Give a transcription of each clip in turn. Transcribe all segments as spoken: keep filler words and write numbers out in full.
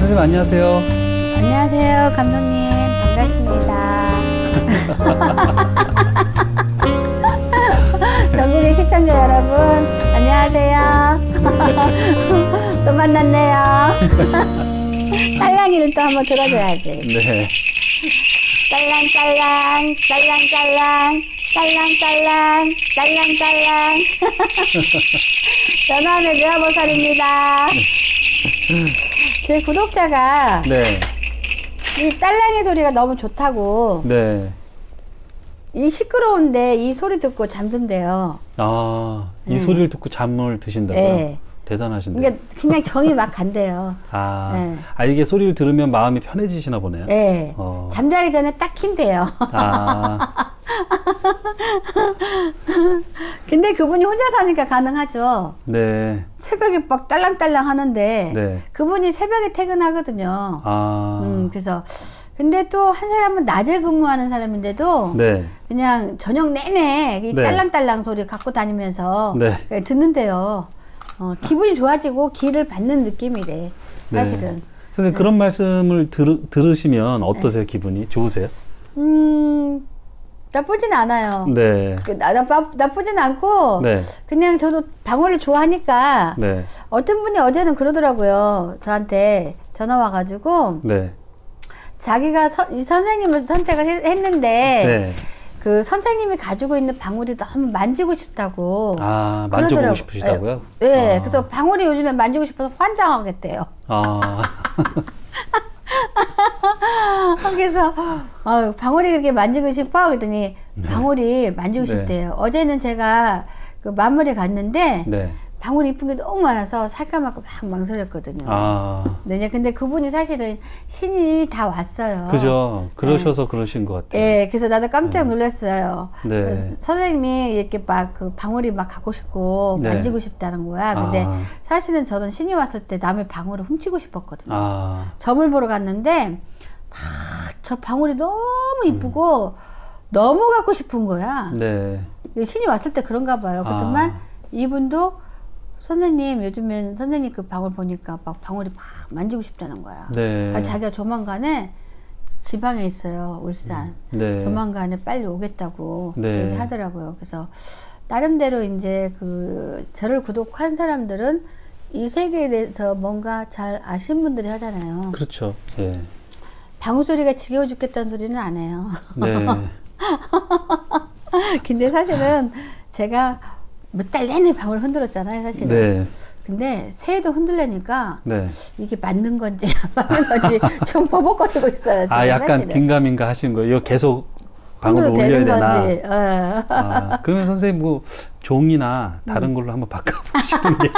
선생님 안녕하세요. 안녕하세요, 감독님. 반갑습니다. 전국의 시청자 여러분, 안녕하세요. 또 만났네요. 딸랑이를 또 한번 들어줘야지. 네. 딸랑딸랑, 딸랑딸랑, 딸랑딸랑, 딸랑딸랑. 전화하는 묘화보살입니다. 제 구독자가 네. 이 딸랑이 소리가 너무 좋다고. 네. 이 시끄러운데 이 소리 듣고 잠든대요. 아, 이 네. 소리를 듣고 잠을 드신다고요? 네. 대단하신데요. 그러니까 그냥 정이 막 간대요. 아, 네. 아, 이게 소리를 들으면 마음이 편해지시나 보네요. 네. 어. 잠자기 전에 딱 킨대요. 아. 근데 그분이 혼자 사니까 가능하죠. 네. 새벽에 막 딸랑딸랑 하는데 네. 그분이 새벽에 퇴근하거든요. 아. 음, 그래서 근데 또 한 사람은 낮에 근무하는 사람인데도 네. 그냥 저녁 내내 이 네. 딸랑딸랑 소리 갖고 다니면서 네. 듣는데요. 어, 기분이 좋아지고 기를 받는 느낌이래. 사실은. 네. 선생님, 네. 그런 말씀을 들, 들으시면 어떠세요? 네. 기분이? 좋으세요? 음, 나쁘진 않아요. 네. 그, 나, 나, 나쁘진 않고, 네. 그냥 저도 방울을 좋아하니까, 네. 어떤 분이 어제는 그러더라고요. 저한테 전화 와가지고, 네. 자기가 서, 이 선생님을 선택을 했, 했는데, 네. 그 선생님이 가지고 있는 방울이 너무 만지고 싶다고. 아, 만져보고 그러더라고. 싶으시다고요? 네. 네. 아. 그래서 방울이 요즘에 만지고 싶어서 환장하겠대요. 아. 그래서 어, 방울이 그렇게 만지고 싶어 그랬더니 네. 방울이 만지고 네. 싶대요. 어제는 제가 그 만물에 갔는데 네. 방울이 이쁜 게 너무 많아서 살까 말까 막 망설였거든요. 아. 네, 근데 그분이 사실은 신이 다 왔어요. 그죠. 그러셔서 네. 그러신 것 같아요. 예, 그래서 나도 깜짝 놀랐어요. 네. 그래서 선생님이 이렇게 막 그 방울이 막 갖고 싶고 네. 만지고 싶다는 거야. 근데 아. 사실은 저는 신이 왔을 때 남의 방울을 훔치고 싶었거든요. 아. 점을 보러 갔는데 막 저 방울이 너무 이쁘고 음. 너무 갖고 싶은 거야. 네. 신이 왔을 때 그런가 봐요. 그렇지만 아. 이분도 선생님 요즘엔 선생님 그 방울 보니까 막 방울이 막 만지고 싶다는 거야. 네. 그러니까 자기가 조만간에 지방에 있어요. 울산. 네. 조만간에 빨리 오겠다고 네. 얘기하더라고요. 그래서 나름대로 이제 그 저를 구독한 사람들은 이 세계에 대해서 뭔가 잘 아신 분들이 하잖아요. 그렇죠. 예. 방울 소리가 지겨워 죽겠다는 소리는 안 해요. 네. 근데 사실은 제가 몇 달 내내 방울 흔들었잖아요, 사실은. 네. 근데 새해도 흔들려니까 네. 이게 맞는 건지 안 맞는 건지 좀 버벅거리고 있어요. 아, 약간 사실은. 긴가민가 하신 거예요? 이거 계속 방울을 올려야 되나? 건지. 어. 아, 그러면 선생님 뭐 종이나 다른 걸로 한번 바꿔보시는 게.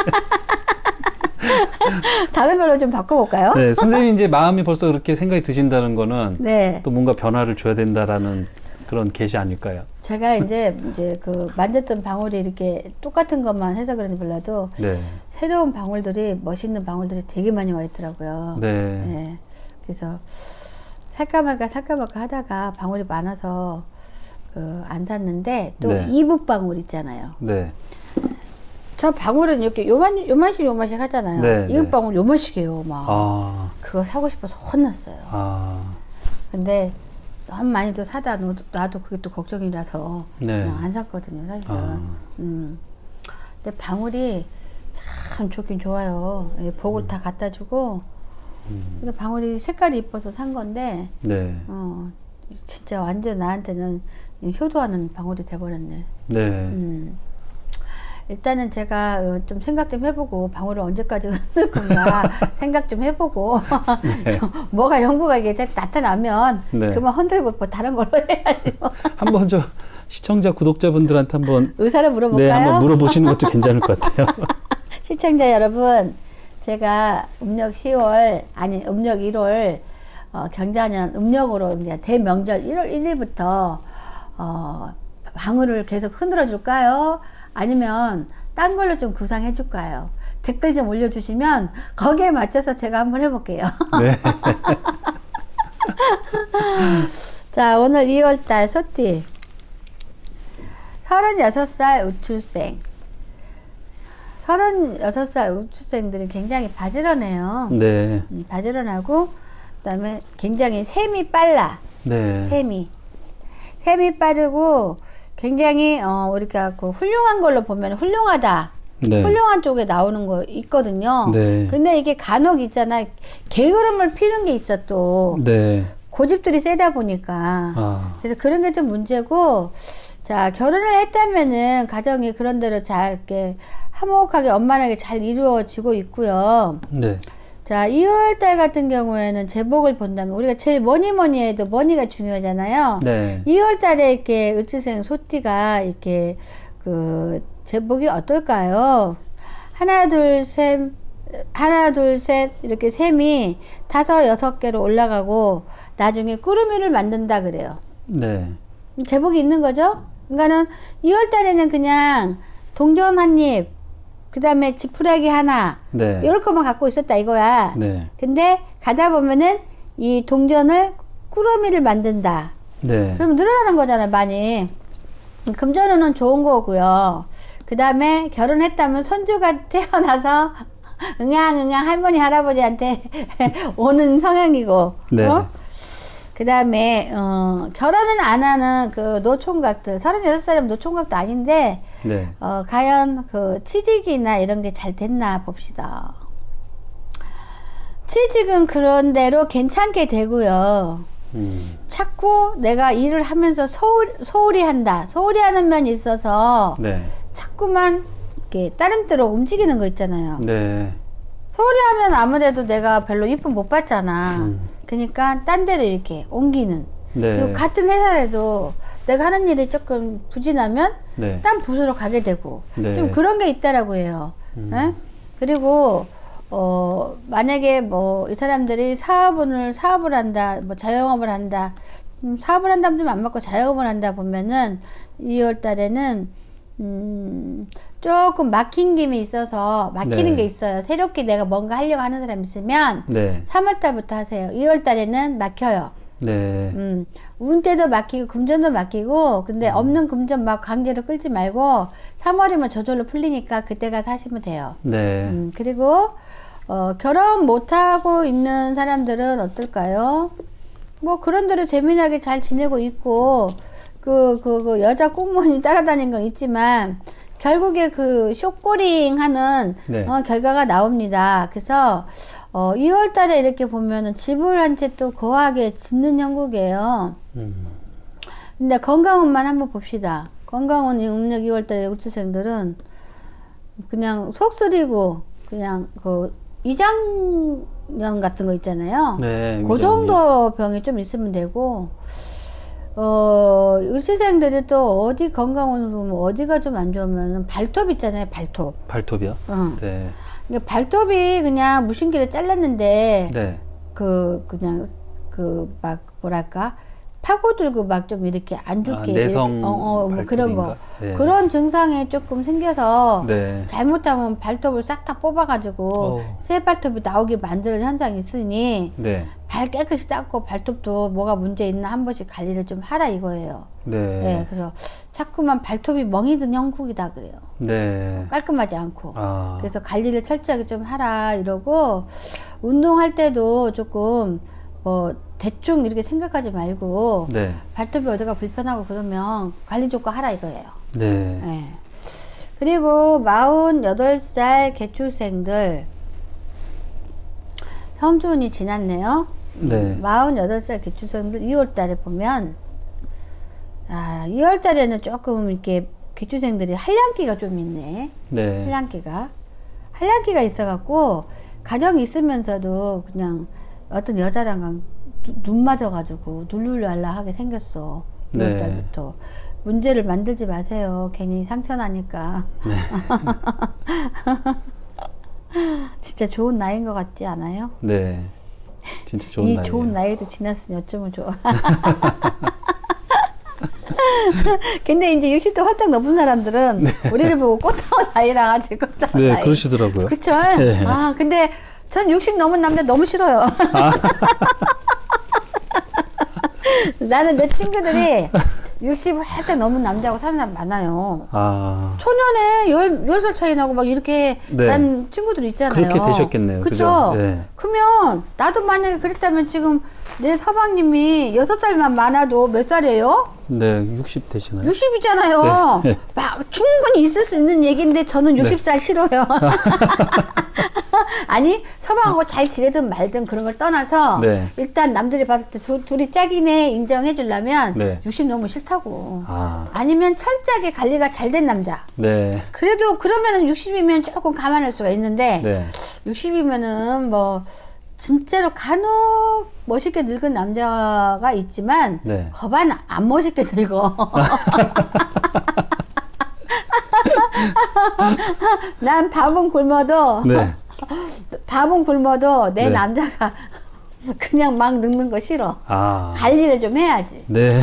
다른 걸로 좀 바꿔볼까요? 네, 선생님이 이제 마음이 벌써 그렇게 생각이 드신다는 거는 네. 또 뭔가 변화를 줘야 된다라는 그런 계시 아닐까요? 제가 이제 이제 그 만졌던 방울이 이렇게 똑같은 것만 해서 그런지 몰라도 네. 새로운 방울들이 멋있는 방울들이 되게 많이 와 있더라고요. 네. 네. 그래서 살까 말까 살까 말까 하다가 방울이 많아서 그 안 샀는데 또 네. 이북 방울 있잖아요. 네. 저 방울은 이렇게 요만 요만씩 요만씩 하잖아요. 네, 이북 네. 방울 요만씩해요, 막. 아. 그거 사고 싶어서 혼났어요. 아. 근데 너무 많이 또 사다 놔도, 놔도 그게 또 걱정이라서 네. 그냥 안 샀거든요, 사실은. 아. 음. 근데 방울이 참 좋긴 좋아요. 예, 복을 음. 다 갖다 주고. 음. 그래서 방울이 색깔이 이뻐서 산 건데, 네. 어, 진짜 완전 나한테는 효도하는 방울이 돼버렸네. 네. 음. 일단은 제가 어, 좀 생각 좀 해보고 방울을 언제까지 흔들 건가 생각 좀 해보고 네. 뭐가 연구가 이게 나타나면 네. 그만 흔들고 뭐 다른 걸로 해야지. 한번 저 시청자 구독자분들한테 한번 의사를 물어볼까요? 네, 한번 물어보시는 것도 괜찮을 것 같아요. 시청자 여러분, 제가 음력 시월 아니 음력 일월 어, 경자년 음력으로 이제 대명절 일월 일일부터 어, 방울을 계속 흔들어 줄까요? 아니면 딴 걸로 좀 구상해 줄까요? 댓글 좀 올려주시면 거기에 맞춰서 제가 한번 해볼게요. 네. 자, 오늘 이월달 소띠 서른여섯 살 우출생 서른여섯 살 우주생들은 굉장히 바지런해요. 네. 음, 바지런하고, 그 다음에 굉장히 셈이 빨라. 네. 셈이. 셈이 빠르고, 굉장히, 어, 우리가 그 훌륭한 걸로 보면 훌륭하다. 네. 훌륭한 쪽에 나오는 거 있거든요. 네. 근데 이게 간혹 있잖아. 게으름을 피는 게 있어 또. 네. 고집들이 세다 보니까. 아. 그래서 그런 게 좀 문제고, 자, 결혼을 했다면은 가정이 그런 대로 잘 이렇게 화목하게 원만하게 잘 이루어지고 있고요. 네. 자, 이월 달 같은 경우에는 제복을 본다면 우리가 제일 뭐니 뭐니 해도 머니가 중요하잖아요. 네. 이월 달에 이렇게 을지생 소띠가 이렇게 그 제복이 어떨까요? 하나, 둘, 셋, 하나, 둘, 셋, 이렇게 셈이 다섯, 여섯 개로 올라가고 나중에 꾸러미를 만든다 그래요. 네. 제복이 있는 거죠? 그러니까는 이월 달에는 그냥 동전 한 입, 그 다음에 지푸라기 하나, 네. 이럴 것만 갖고 있었다 이거야. 네. 근데 가다 보면은 이 동전을 꾸러미를 만든다. 네. 그러면 늘어나는 거잖아, 많이. 금전운은 좋은 거고요. 그 다음에 결혼했다면 손주가 태어나서 응앙응앙 할머니 할아버지한테 오는 성향이고. 네. 어? 그 다음에 어, 결혼은 안 하는 그 노총각들, 서른여섯 살이면 노총각도 아닌데 네. 어, 과연 그 취직이나 이런 게 잘 됐나 봅시다. 취직은 그런 대로 괜찮게 되고요. 음. 자꾸 내가 일을 하면서 소홀, 소홀히 한다. 소홀히 하는 면이 있어서 네. 자꾸만 이렇게 다른 데로 움직이는 거 있잖아요. 네. 소홀히 하면 아무래도 내가 별로 이쁨 못 받잖아. 음. 그러니까 딴 데로 이렇게 옮기는. 네. 그리고 같은 회사라도 내가 하는 일이 조금 부진하면 네. 딴 부서로 가게 되고 네. 좀 그런 게 있다라고 해요. 음. 예? 그리고 어 만약에 뭐 이 사람들이 사업을 사업을 한다, 뭐 자영업을 한다, 음, 사업을 한다면 좀 안 맞고 자영업을 한다 보면은 이월 달에는 음 조금 막힌 김이 있어서 막히는 네. 게 있어요. 새롭게 내가 뭔가 하려고 하는 사람 있으면 네. 삼월 달부터 하세요. 이월 달에는 막혀요. 네. 음, 운때도 막히고 금전도 막히고 근데 음. 없는 금전 막 관계로 끌지 말고 삼월이면 저절로 풀리니까 그때 가서 하시면 돼요. 네. 음, 그리고 어, 결혼 못하고 있는 사람들은 어떨까요? 뭐 그런 대로 재미나게 잘 지내고 있고 그, 그, 그 여자 공무원이 따라다니는 건 있지만 결국에 그 쇼꼬링 하는 네. 어, 결과가 나옵니다. 그래서 어, 이월 달에 이렇게 보면은 집을 한 채 또 거하게 짓는 형국이에요. 음. 근데 건강운만 한번 봅시다. 건강운 이 음력 이월 달에 우주생들은 그냥 속 쓰리고 그냥 그 이장년 같은 거 있잖아요. 네. 그 정도 병이 좀 있으면 되고 어, 의시생들이 또 어디 건강운을 보면 어디가 좀 안 좋으면 발톱 있잖아요, 발톱. 발톱이요? 응. 네. 그러니까 발톱이 그냥 무심결에 잘랐는데, 네. 그, 그냥, 그, 막, 뭐랄까, 파고들고 막 좀 이렇게 안 좋게. 아, 내성 이렇게, 어, 어, 뭐 그런 거. 네. 그런 증상이 조금 생겨서, 네. 잘못하면 발톱을 싹 다 뽑아가지고, 오. 새 발톱이 나오게 만드는 현상이 있으니, 네. 발 깨끗이 닦고 발톱도 뭐가 문제 있나 한 번씩 관리를 좀 하라 이거예요. 네. 네, 그래서 자꾸만 발톱이 멍이 든 형국이다 그래요. 네. 깔끔하지 않고. 아. 그래서 관리를 철저하게 좀 하라 이러고 운동할 때도 조금 뭐 대충 이렇게 생각하지 말고 네. 발톱이 어디가 불편하고 그러면 관리 조건 하라 이거예요. 네. 네. 그리고 마흔여덟 살 개출생들 성주운이 지났네요. 네. 마흔여덟 살 개출생들 이월 달에 보면 아, 이월 달에는 조금 이렇게 개출생들이 한량기가 좀 있네. 네. 한량기가 한량기가 있어갖고 가정이 있으면서도 그냥 어떤 여자랑 눈 맞아가지고 눌룰랄라 하게 생겼어. 이월 네. 달부터 문제를 만들지 마세요. 괜히 상처나니까. 네. 진짜 좋은 나이인 것 같지 않아요? 네. 진짜 좋은 이 나이에요. 좋은 나이도 지났으니 어쩌면 좋아. 근데 이제 육십 대 활짝 넘은 사람들은 네. 우리를 보고 꽃다운 나이라 가지고 꽃다운 네, 나이. 그러시더라고요. 그쵸? 네. 아, 근데 전 육십 넘은 남자 너무 싫어요. 아. 나는 내 친구들이 육십을 활짝 넘은 남자하고 사는 사람 많아요. 아. 초년에 열, 열 살 차이 나고 막 이렇게 네. 난 친구들 있잖아요. 그렇게 되셨겠네요. 그죠? 네. 그러면 나도 만약에 그랬다면 지금 내 서방님이 여섯 살만 많아도 몇 살이에요? 네, 육십 되시나요? 육십이잖아요. 네. 막 충분히 있을 수 있는 얘기인데 저는 육십 살 네. 싫어요. 아니 서방하고 잘 지내든 말든 그런 걸 떠나서 네. 일단 남들이 봤을 때 두, 둘이 짝이네 인정해 주려면 네. 육십 너무 싫다고. 아. 아니면 철저하게 관리가 잘 된 남자. 네. 그래도 그러면은 육십이면 조금 감안할 수가 있는데 네. 육십이면은 뭐 진짜로 간혹 멋있게 늙은 남자가 있지만 네. 거반 안 멋있게 늙어. 난 밥은 굶어도 네. 밥은 굶어도 내 네. 남자가 그냥 막 늙는 거 싫어. 아. 관리를 좀 해야지. 네.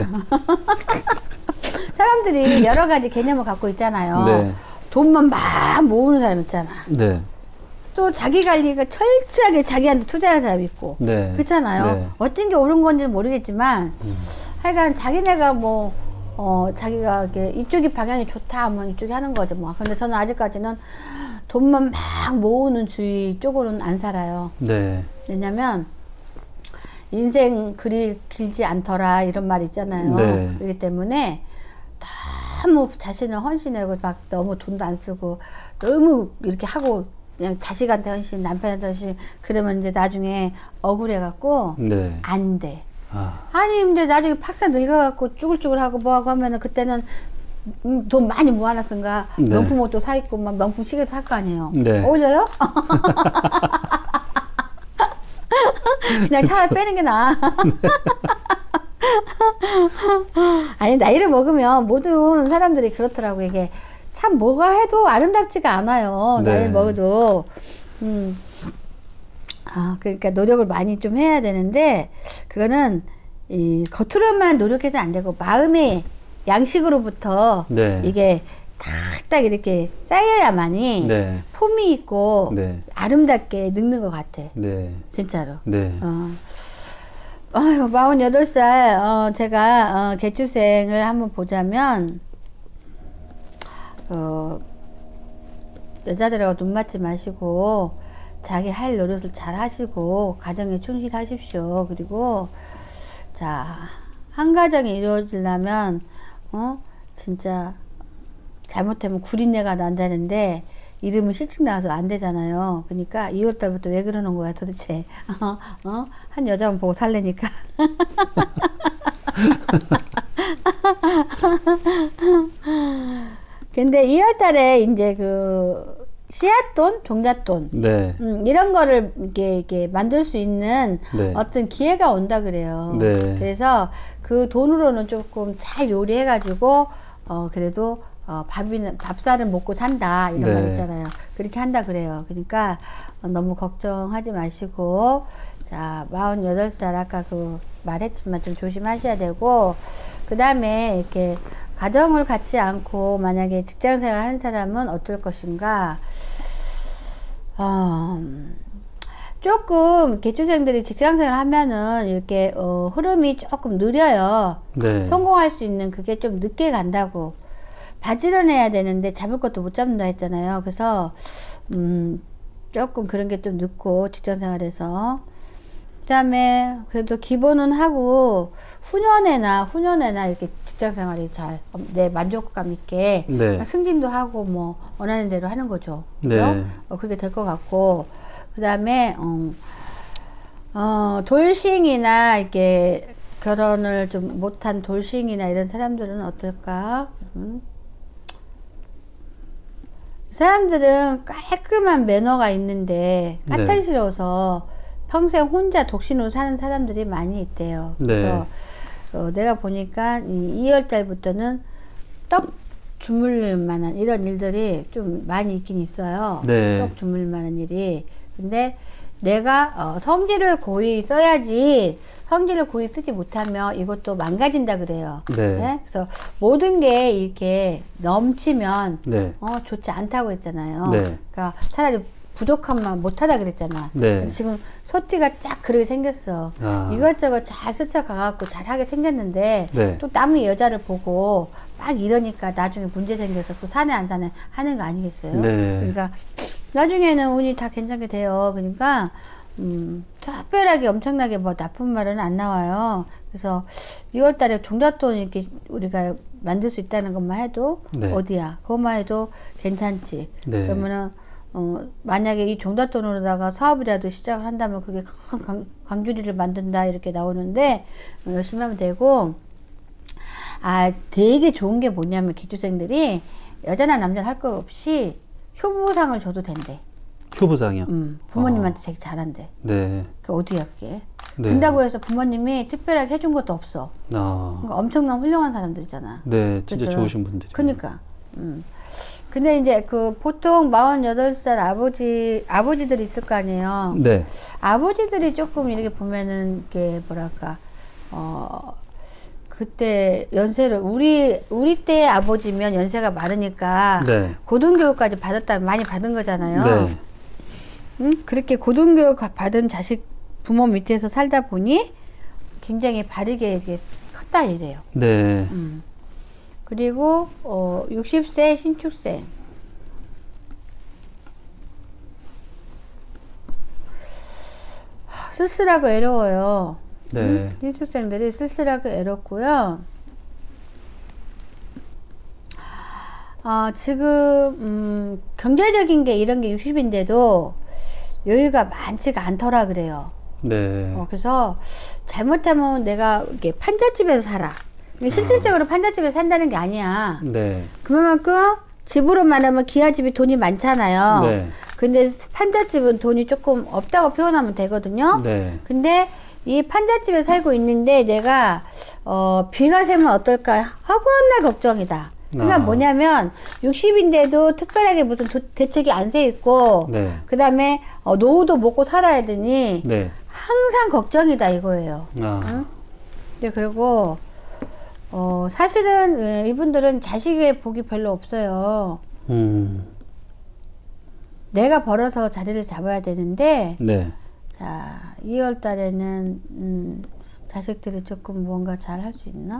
사람들이 여러 가지 개념을 갖고 있잖아요. 네. 돈만 막 모으는 사람 있잖아. 네. 또 자기 관리가 철저하게 자기한테 투자하는 사람이 있고. 네. 그렇잖아요. 네. 어떤 게 옳은 건지는 모르겠지만 음. 하여간 자기네가 뭐 어, 자기가 이렇게 이쪽이 방향이 좋다 하면 이쪽이 하는 거죠 뭐. 근데 저는 아직까지는 돈만 막 모으는 주의 쪽으로는 안 살아요. 네. 왜냐면 인생 그리 길지 않더라 이런 말 있잖아요. 네. 그렇기 때문에 너무 자신을 헌신하고 막 너무 돈도 안 쓰고 너무 이렇게 하고 그냥 자식한테 헌신, 남편한테 헌신 그러면 이제 나중에 억울해갖고 네. 안 돼. 아. 아니 근데 나중에 팍사 늙어갖고 쭈글쭈글하고 뭐하고 하면은 그때는 음, 돈 많이 모아놨은가 네. 명품 옷도 사입고 막 명품 시계도 살 거 아니에요. 네. 어울려요? 그냥 차라리 빼는 게 나아. 아니 나이를 먹으면 모든 사람들이 그렇더라고. 이게 참 뭐가 해도 아름답지가 않아요. 네. 나이를 먹어도. 음. 아, 그러니까 노력을 많이 좀 해야 되는데 그거는 이 겉으로만 노력해서 안 되고 마음의 양식으로부터 네. 이게 딱딱 이렇게 쌓여야만이 네. 품이 있고 네. 아름답게 늙는 것 같아. 네. 진짜로. 네. 어. 아이고, 마흔여덟 살, 어, 제가, 어, 개추생을 한번 보자면, 어, 여자들하고 눈 맞지 마시고, 자기 할 노릇을 잘 하시고, 가정에 충실하십시오. 그리고, 자, 한 가정이 이루어지려면, 어, 진짜, 잘못하면 구린내가 난다는데, 이름은 실직 나와서 안 되잖아요. 그러니까 이월 달부터 왜 그러는 거야 도대체. 어? 어? 한 여자만 보고 살래니까. 근데 이월 달에 이제 그 씨앗돈, 종잣돈 네. 음, 이런 거를 이렇게, 이렇게 만들 수 있는 네. 어떤 기회가 온다 그래요. 네. 그래서 그 돈으로는 조금 잘 요리해가지고 어 그래도 어, 밥이는, 밥살은 먹고 산다, 이런 네. 말 있잖아요. 그렇게 한다 그래요. 그러니까, 어, 너무 걱정하지 마시고, 자, 마흔여덟 살, 아까 그 말했지만 좀 조심하셔야 되고, 그 다음에 이렇게 가정을 갖지 않고, 만약에 직장 생활 하는 사람은 어떨 것인가, 어, 조금 개추생들이 직장 생활 하면은 이렇게, 어, 흐름이 조금 느려요. 네. 성공할 수 있는 그게 좀 늦게 간다고. 바지런해야 되는데 잡을 것도 못 잡는다 했잖아요. 그래서 음 조금 그런 게 좀 늦고 직장생활에서 그 다음에 그래도 기본은 하고 후년에나 후년에나 이렇게 직장생활이 잘 내 만족감 있게 네. 승진도 하고 뭐 원하는 대로 하는 거죠. 네. 어, 그렇게 될 것 같고 그 다음에 어, 어, 돌싱이나 이렇게 결혼을 좀 못한 돌싱이나 이런 사람들은 어떨까? 음. 사람들은 깔끔한 매너가 있는데 까탈스러워서 네. 평생 혼자 독신으로 사는 사람들이 많이 있대요. 네. 그래서 어, 내가 보니까 이 이월 달부터는 떡 주물 만한 이런 일들이 좀 많이 있긴 있어요. 네. 떡 주물 만한 일이. 근데 내가 어, 성질을 고이 써야지 성질을 고이 쓰지 못하면 이것도 망가진다 그래요. 네. 네? 그래서 모든 게 이렇게 넘치면 네. 어, 좋지 않다고 했잖아요. 네. 그러니까 차라리 부족함만 못하다 그랬잖아. 네. 지금 소띠가 딱 그렇게 생겼어. 아. 이것저것 잘 스쳐가갖고 잘하게 생겼는데 네. 또 남의 여자를 보고 막 이러니까 나중에 문제 생겨서 또 사내 안 사내 하는 거 아니겠어요? 네. 그러니까 나중에는 운이 다 괜찮게 돼요. 그러니까 음, 특별하게 엄청나게 뭐 나쁜 말은 안 나와요. 그래서 이월 달에 종잣돈 이렇게 우리가 만들 수 있다는 것만 해도 네. 어디야? 그것만 해도 괜찮지. 네. 그러면은 어, 만약에 이 종잣돈으로다가 사업이라도 시작을 한다면 그게 큰 강, 강주리를 만든다 이렇게 나오는데 어, 열심히 하면 되고 아 되게 좋은 게 뭐냐면 기주생들이 여자나 남자나 할 거 없이 효부상을 줘도 된대. 효부상이요? 음, 부모님한테 어. 되게 잘한대. 네. 그 어디야 그게? 네. 된다고 해서 부모님이 특별하게 해준 것도 없어. 아. 그러니까 엄청난 훌륭한 사람들이잖아. 네, 진짜 그죠? 좋으신 분들이. 그러니까. 음. 근데 이제 그 보통 마흔여덟 살 아버지 아버지들이 있을 거 아니에요. 네. 아버지들이 조금 이렇게 보면은 이게 뭐랄까 어 그때 연세를 우리 우리 때 아버지면 연세가 많으니까 네. 고등교육까지 받았다 많이 받은 거잖아요. 네. 응? 그렇게 고등교육 받은 자식 부모 밑에서 살다 보니 굉장히 바르게 이렇게 컸다 이래요. 네. 음. 그리고 어 육십 세 신축생 쓸쓸하고 외로워요. 네. 음? 신축생들이 쓸쓸하고 외롭고요. 어, 지금 음, 경제적인 게 이런 게 육십인데도 여유가 많지가 않더라 그래요. 네. 어, 그래서 잘못하면 내가 이렇게 판잣집에서 살아. 실질적으로 아. 판잣집에서 산다는 게 아니야. 네. 그만큼 집으로 말하면 기아집이 돈이 많잖아요. 네. 근데 판잣집은 돈이 조금 없다고 표현하면 되거든요. 네. 근데 이 판잣집에 살고 있는데 내가 어, 비가 새면 어떨까 하고 날 걱정이다. 그러니까 아. 뭐냐면 육십인데도 특별하게 무슨 도, 대책이 안 세 있고 네. 그 다음에 어, 노후도 먹고 살아야 되니 네. 항상 걱정이다 이거예요. 아. 응? 네, 그리고 어, 사실은 예, 이분들은 자식의 복이 별로 없어요. 음. 내가 벌어서 자리를 잡아야 되는데 네. 자 이월 달에는 음, 자식들이 조금 뭔가 잘 할 수 있나?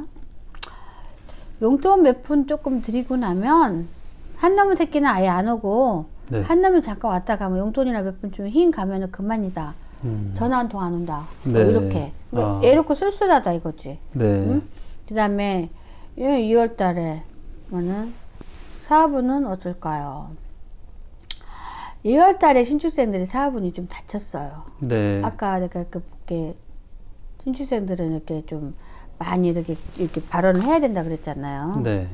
용돈 몇 푼 조금 드리고 나면 한 놈의 새끼는 아예 안 오고 네. 한 놈이 잠깐 왔다 가면 용돈이나 몇 푼 좀 흰 가면은 그만이다. 음. 전화 한 통 안 온다. 네. 뭐 이렇게. 그러니까 아. 애롭고 쓸쓸하다 이거지. 네. 응? 그 다음에 이월 달에 뭐는 사업운은 어떨까요? 이월 달에 신축생들이 사업운이 좀 다쳤어요. 네. 아까 내가 그렇게 신축생들은 이렇게 좀 많이 이렇게 이렇게 발언을 해야 된다 그랬잖아요. 네.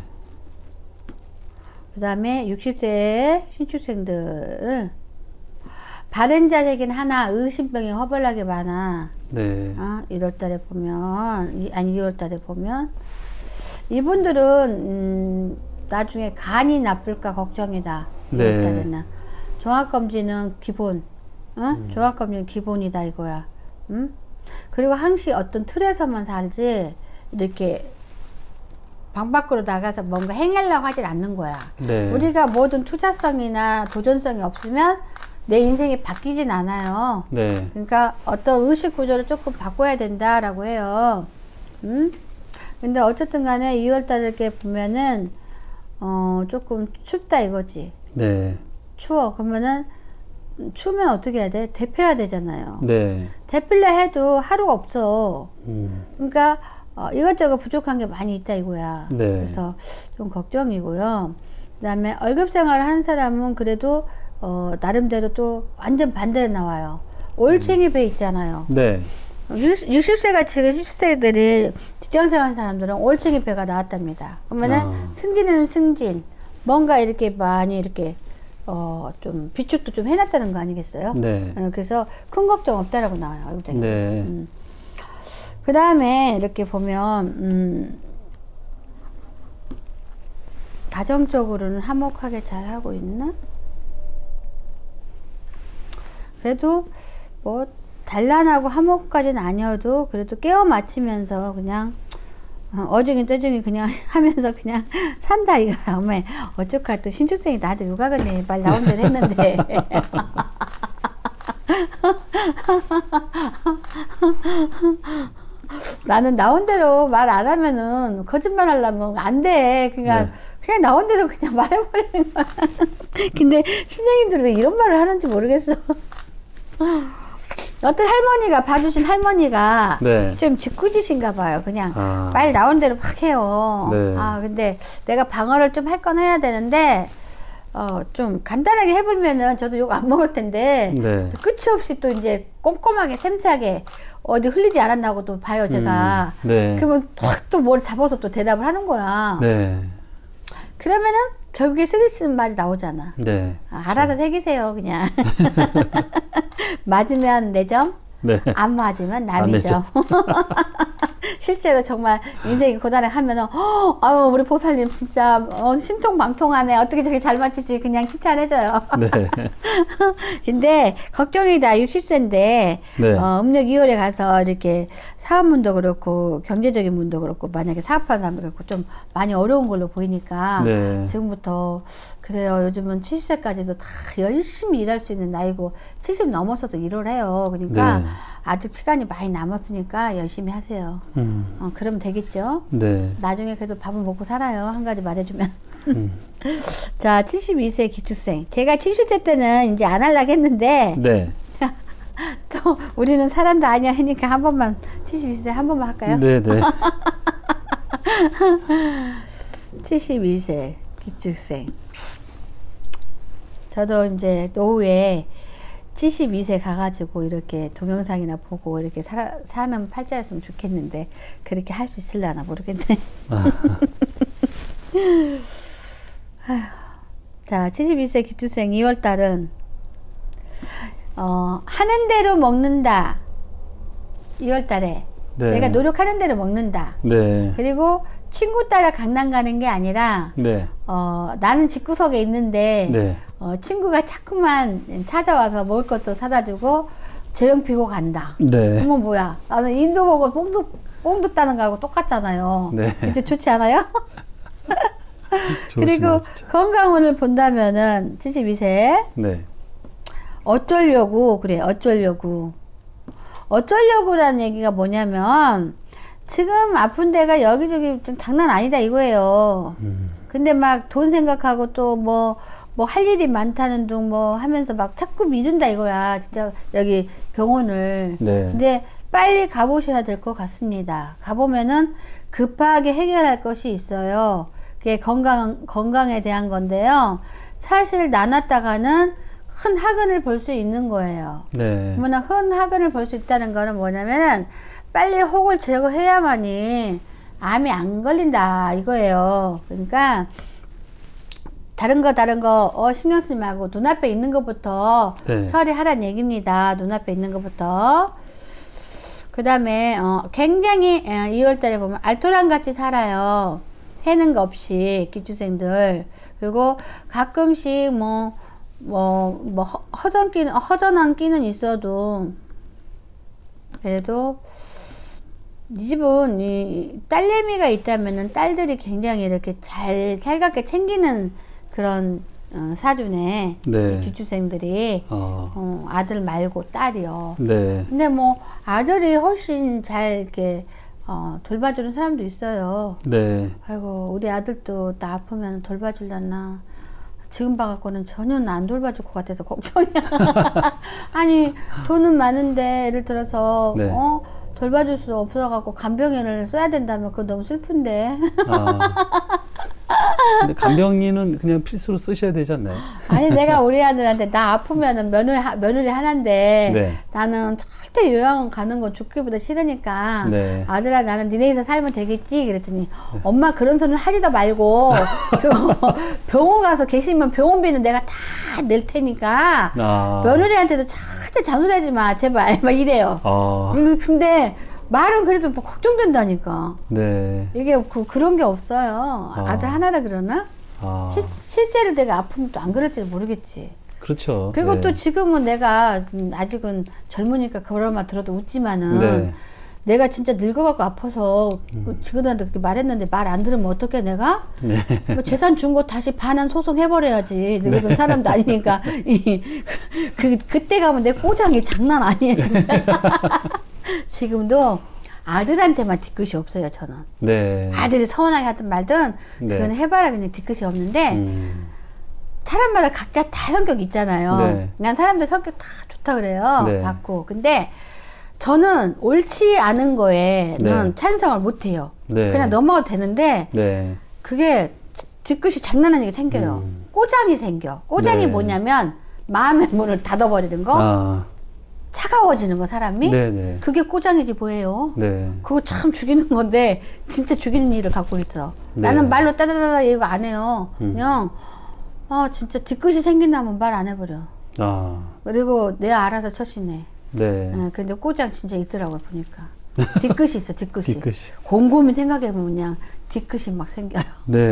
그 다음에 육십 세 신축생들 바른 자세긴 하나 의심병이 허벌나게 많아. 네. 어, 일월 달에 보면 아니 이월 달에 보면 이분들은 음, 나중에 간이 나쁠까 걱정이다. 네. 이월 달에는 종합검진은 기본, 어? 음. 종합검진은 기본이다 이거야. 음? 그리고 항시 어떤 틀에서만 살지 이렇게 방 밖으로 나가서 뭔가 행하려고 하질 않는 거야. 네. 우리가 모든 투자성이나 도전성이 없으면 내 인생이 바뀌진 않아요. 네. 그러니까 어떤 의식 구조를 조금 바꿔야 된다라고 해요. 음? 근데 어쨌든 간에 이월 달에 이렇게 보면은 어 조금 춥다 이거지. 네. 추워. 그러면은 추우면 어떻게 해야 돼? 데펴야 되잖아요. 네. 데필래 해도 하루가 없어. 음. 그러니까 어, 이것저것 부족한 게 많이 있다 이거야. 네. 그래서 좀 걱정이고요. 그 다음에 월급 생활을 하는 사람은 그래도 어, 나름대로 또 완전 반대로 나와요. 올챙이 배 있잖아요. 네. 육십 세가 지금 육십 세들이 직장생활 하는 사람들은 올챙이 배가 나왔답니다. 그러면은 아. 승진은 승진, 뭔가 이렇게 많이 이렇게 어, 좀 비축도 좀 해놨다는 거 아니겠어요? 네. 어, 그래서 큰 걱정 없다라고 나와요. 네. 음. 그 다음에 이렇게 보면 음, 가정적으로는 화목하게 잘 하고 있나? 그래도 뭐 단란하고 화목까지는 아니어도 그래도 깨워 맞추면서 그냥 어, 어중이 떠중이 그냥 하면서 그냥 산다 이거. 어머 어쩌까 또 신출생이 나한테 욕하겠네. 말 나온 대로 했는데. 나는 나온 대로 말 안 하면은 거짓말 하려면 안 돼. 그러니까 네. 그냥 나온 대로 그냥 말해버리는 거야. 근데 신령님들은 왜 이런 말을 하는지 모르겠어. 어떤 할머니가 봐주신 할머니가 네. 좀 짓궂으신가 봐요. 그냥 아. 말 나온 대로 막 해요. 네. 아 근데 내가 방어를 좀 할 건 해야 되는데 어 좀 간단하게 해보면은 저도 욕 안 먹을 텐데 네. 끝이 없이 또 이제 꼼꼼하게 샘세하게 어디 흘리지 않았나고 또 봐요 제가. 음. 네. 그러면 확 또 뭘 잡아서 또 대답을 하는 거야. 네. 그러면은 결국에 쓰리쓰는 말이 나오잖아. 네. 아, 알아서 새기세요 그냥. 맞으면 네 점, 네. 안 맞으면 남이 점. 실제로 정말 인생이 고단하면은 어, 아유 우리 보살님 진짜 어, 신통방통하네. 어떻게 저렇게 잘 맞히지 그냥 칭찬해줘요. 네. 근데 걱정이다. 육십 세인데 네. 어, 음력 이월에 가서 이렇게 사업문도 그렇고 경제적인 문도 그렇고 만약에 사업하는 사람도 그렇고 좀 많이 어려운 걸로 보이니까 네. 지금부터 그래요. 요즘은 칠십 세까지도 다 열심히 일할 수 있는 나이고 칠십 넘어서도 일을 해요. 그러니까 네. 아직 시간이 많이 남았으니까 열심히 하세요. 음. 어, 그러면 되겠죠. 네. 나중에 그래도 밥은 먹고 살아요. 한 가지 말해주면. 음. 자, 칠십이 세 기축생. 제가 칠십 세 때는 이제 안 하려고 했는데 네. 또 우리는 사람도 아니야 하니까 한 번만 칠십이 세 한 번만 할까요? 네네. 칠십이 세 기축생. 저도 이제 노후에 칠십이 세 가가지고 이렇게 동영상이나 보고 이렇게 사, 사는 팔자였으면 좋겠는데 그렇게 할 수 있을려나 모르겠네. 자, 칠십이 세 기축생 이월 달은 어, 하는 대로 먹는다. 이월 달에 네. 내가 노력하는 대로 먹는다. 네. 그리고 친구 따라 강남 가는 게 아니라 네. 어, 나는 집구석에 있는데 네. 어, 친구가 자꾸만 찾아와서 먹을 것도 사다 주고 재롱 피고 간다. 네. 어머 뭐야. 나는 인도 보고 뽕도 뽕도 따는 거하고 똑같잖아요. 네. 이제 좋지 않아요? 그리고 건강운을 본다면은 칠십이 세 네. 어쩌려고 그래 어쩌려고 어쩌려고라는 얘기가 뭐냐면 지금 아픈 데가 여기저기 좀 장난 아니다 이거예요. 음. 근데 막 돈 생각하고 또 뭐 뭐 할 일이 많다는 둥 뭐 하면서 막 자꾸 미룬다 이거야. 진짜 여기 병원을. 네. 근데 빨리 가보셔야 될 것 같습니다. 가보면은 급하게 해결할 것이 있어요. 그게 건강, 건강에 대한 건데요. 사실 나눴다가는 큰 학은을 볼 수 있는 거예요. 네. 그러면 큰 학은을 볼 수 있다는 거는 뭐냐면은 빨리 혹을 제거해야만이 암이 안 걸린다 이거예요. 그러니까 다른 거 다른 거 어, 신경 쓰지 말고 눈앞에 있는 것부터 네. 처리하라는 얘기입니다. 눈앞에 있는 것부터. 그 다음에 어, 굉장히 이월 달에 보면 알토란 같이 살아요. 해는 거 없이 기축생들. 그리고 가끔씩 뭐 뭐 뭐 허전 끼는 허전한 끼는 있어도 그래도 이 집은 이 딸내미가 있다면은 딸들이 굉장히 이렇게 잘 살갑게 챙기는 그런 어, 사주네. 네. 기축생들이 어. 어, 아들 말고 딸이요. 네. 근데 뭐 아들이 훨씬 잘 이렇게 어, 돌봐주는 사람도 있어요. 네. 아이고 우리 아들도 나 아프면 돌봐주려나. 지금 봐갖고는 전혀 안 돌봐줄 것 같아서 걱정이야. 아니 돈은 많은데 예를 들어서 네. 어 돌봐줄 수 없어갖고 간병인을 써야 된다면 그거 너무 슬픈데. 아. 근데 간병인은 그냥 필수로 쓰셔야 되지 않나요? 아니 내가 우리 아들한테 나 아프면은 며느리 며느리 하나인데 네. 나는 절대 요양원 가는 건 죽기보다 싫으니까 네. 아들아 나는 니네에서 살면 되겠지 그랬더니 네. 엄마 그런 소리는 하지도 말고 병원 가서 계시면 병원비는 내가 다 낼 테니까 아. 며느리한테도 절대 잔소리하지 마 제발 막 이래요. 아. 근데 말은 그래도 뭐 걱정된다니까. 네. 이게 그, 그런 게 없어요. 아. 아들 하나라 그러나? 아. 시, 실제로 내가 아프면 또 안 그럴지 모르겠지. 그렇죠. 그리고 네. 또 지금은 내가 아직은 젊으니까 그런 말 들어도 웃지만은 네. 내가 진짜 늙어갖고 아파서 음. 직원한테 그렇게 말했는데 말 안 들으면 어떡해 내가? 네. 뭐 재산 준 거 다시 반환 소송 해버려야지. 늙어든 네. 사람도 아니니까. 이, 그, 그때 가면 내 꼬장이 장난 아니에요. 지금도 아들한테만 뒤끝이 없어요, 저는. 네. 아들이 서운하게 하든 말든 네. 그건 해봐라 그냥 뒤끝이 없는데 음. 사람마다 각자 다 성격이 있잖아요. 네. 난 사람들 성격 다 좋다 그래요. 네. 받고. 근데 저는 옳지 않은 거에는 네. 찬성을 못 해요. 네. 그냥 넘어가도 되는데 네. 그게 뒤끝이 장난 아니게 생겨요. 음. 꼬장이 생겨. 꼬장이 네. 뭐냐면 마음의 문을 닫아버리는 거. 아. 차가워지는 거 사람이. 네네. 그게 꼬장이지 뭐예요. 네. 그거 참 죽이는 건데 진짜 죽이는 일을 갖고 있어. 네. 나는 말로 따다다다 얘기 안 해요. 음. 그냥 아 진짜 뒤끝이 생긴다면 말 안 해버려. 아. 그리고 내가 알아서 처신해. 네. 어, 근데 꼬장 진짜 있더라고요 보니까. 뒤끝이 있어 뒤끝이. 뒤끝이. 곰곰이 생각해보면 그냥 뒤끝이 막 생겨요. 네.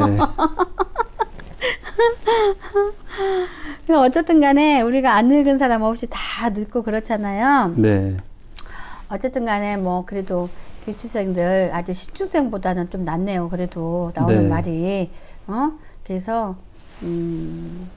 어쨌든 간에 우리가 안 늙은 사람 없이 다 늙고 그렇잖아요. 네. 어쨌든 간에 뭐 그래도 기초생들 아직 신축생보다는 좀 낫네요. 그래도 나오는 네. 말이. 어? 그래서 음.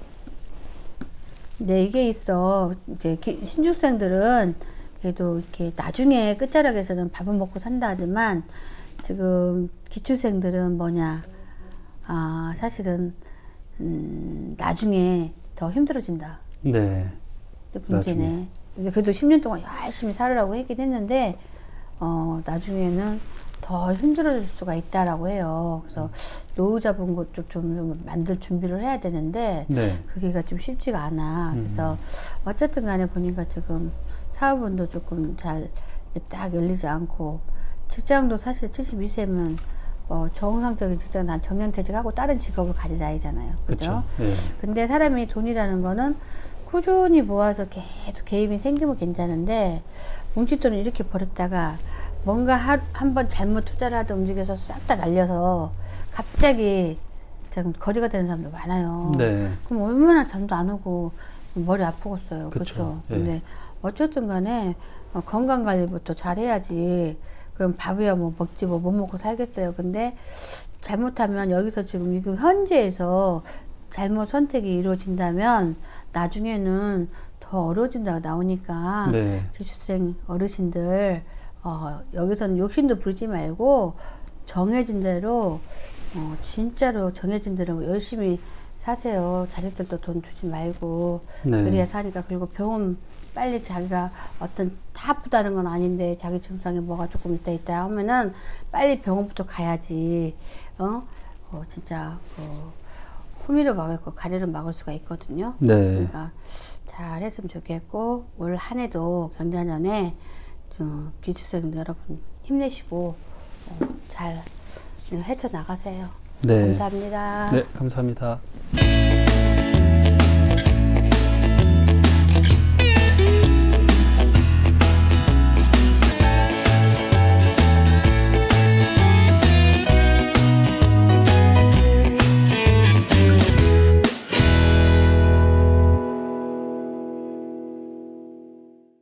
네, 이게 있어. 이제 기, 신축생들은 그래도 이렇게 나중에 끝자락에서는 밥은 먹고 산다 하지만 지금 기초생들은 뭐냐. 아, 사실은 음, 나중에 더 힘들어진다. 네. 문제네. 그래도 십 년 동안 열심히 살으라고 했긴 했는데, 어, 나중에는 더 힘들어질 수가 있다라고 해요. 그래서 노후자본 것도 좀, 좀 만들 준비를 해야 되는데, 네. 그게가 좀 쉽지가 않아. 음. 그래서 어쨌든 간에 보니까 지금 사업원도 조금 잘 딱 열리지 않고, 직장도 사실 칠십이 세면 어, 정상적인 직장, 난 정년퇴직하고 다른 직업을 가질 나이잖아요. 그죠? 네. 근데 사람이 돈이라는 거는 꾸준히 모아서 계속 개입이 생기면 괜찮은데, 뭉칫돈을 이렇게 버렸다가 뭔가 한 번 잘못 투자를 하다 움직여서 싹 다 날려서 갑자기 거지가 되는 사람도 많아요. 네. 그럼 얼마나 잠도 안 오고 머리 아프겠어요. 그렇죠? 네. 근데 어쨌든 간에 건강 관리부터 잘 해야지. 그럼 밥이야 뭐 먹지 뭐 못 먹고 살겠어요. 근데 잘못하면 여기서 지금 지금 현재에서 잘못 선택이 이루어진다면 나중에는 더 어려워진다고 나오니까 네. 기초생 어르신들 어, 여기서는 욕심도 부리지 말고 정해진 대로 어, 진짜로 정해진 대로 열심히 사세요. 자식들도 돈 주지 말고 네. 그래야 사니까. 그리고 병원 빨리 자기가 어떤 다 아프다는 건 아닌데 자기 증상에 뭐가 조금 있다 있다 하면은 빨리 병원부터 가야지. 어, 어 진짜 어, 호미를 막을 거 가래를 막을 수가 있거든요. 네. 그러니까 잘 했으면 좋겠고 올 한 해도 경자년에 어, 기초생 여러분 힘내시고 어, 잘 헤쳐 나가세요. 네. 감사합니다. 네, 감사합니다.